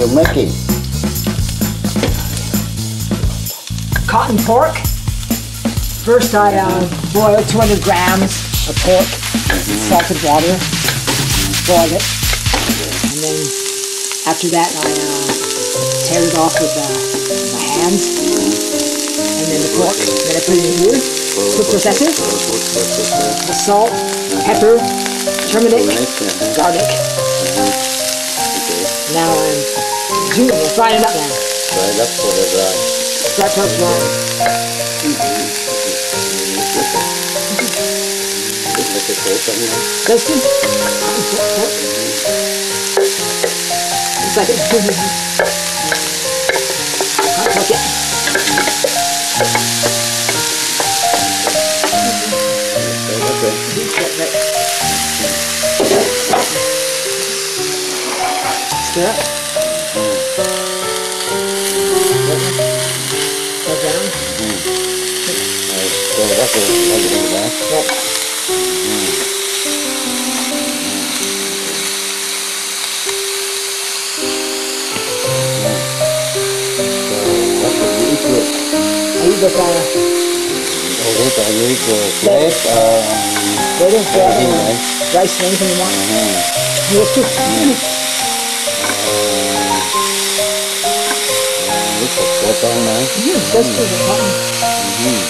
you're making? Cotton pork. First I boil 200 grams of pork in salted water, boil it, and then after that I tear it off with my hands, and then the pork, then I put it in here, food processor, the salt, pepper, turmeric, garlic. Now I'm frying it up now. Fry it up for the dry. Start to fry. That's good. It's like it. Hot pocket. Stir up. Go down. Stir it up a little bit back. Right. I eat with rice or anything you want. Yes, too. Looks like spot on now. That's good.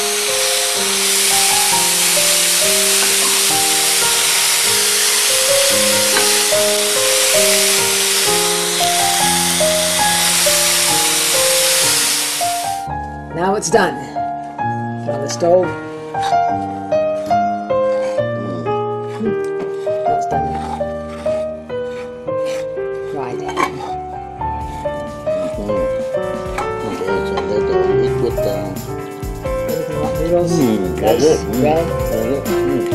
Now it's done. Put it on the stove. That's done now. Right then. Okay, so let it eat with Anything you want? Noodles, rice, bread.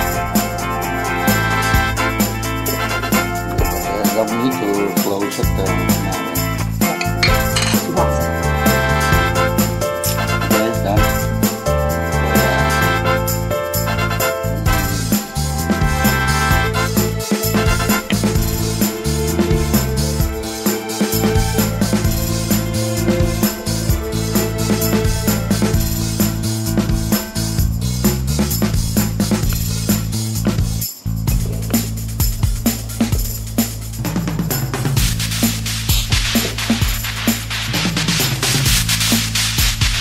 Don't need to close it.